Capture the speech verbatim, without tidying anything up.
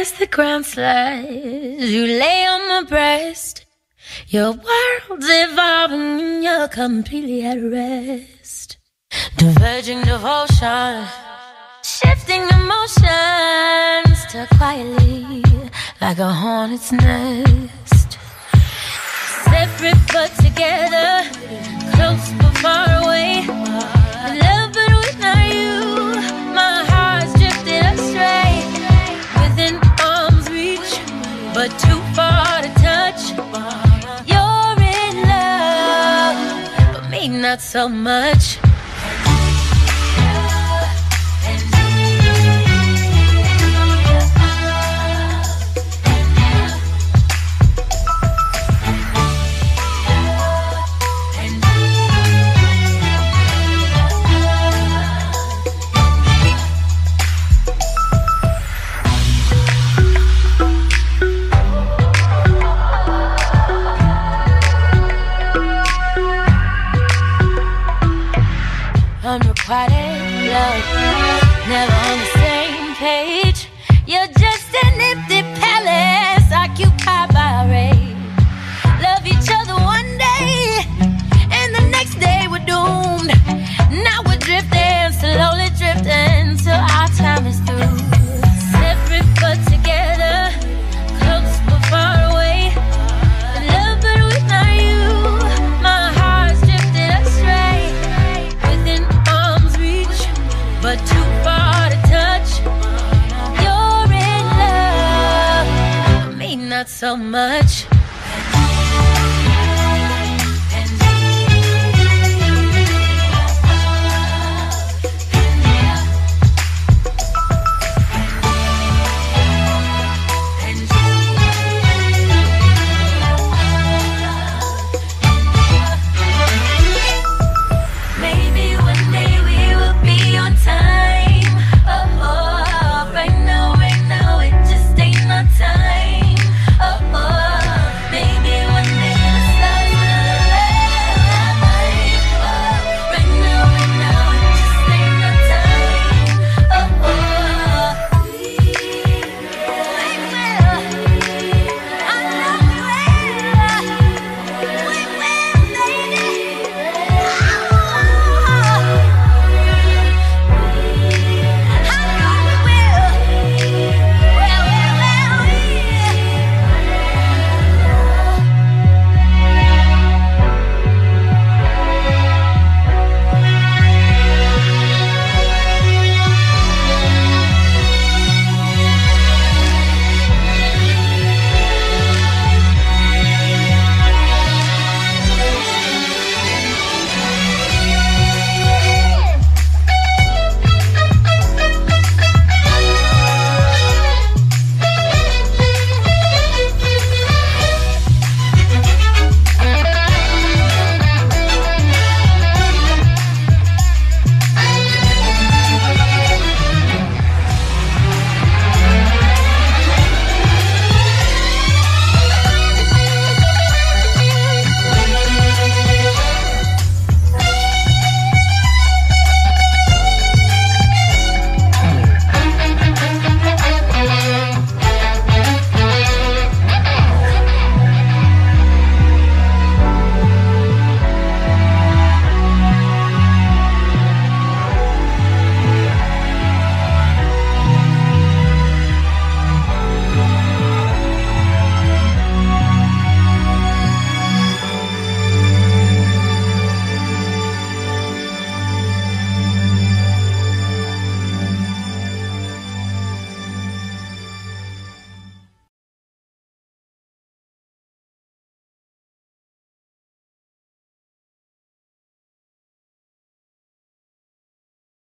as the ground slides, you lay on my breast. Your world's evolving and you're completely at rest. Diverging devotion, shifting emotions, stuck quietly like a hornet's nest. Separate but together, close but far away. In love but without you, my heart's drifted astray. Within arm's reach, but too far to touch. You're in love, but me not so much. Unrequited love, never on the same page. You're just an empty palace occupied by a rage. Love each other one day, and the next day we're doomed. Now we're drifting, slowly drifting till our time is through. Separate but together, close but far away. In love but without you, my heart's drifted astray. Within arm's reach, but too far to touch. You're in love, me not so much.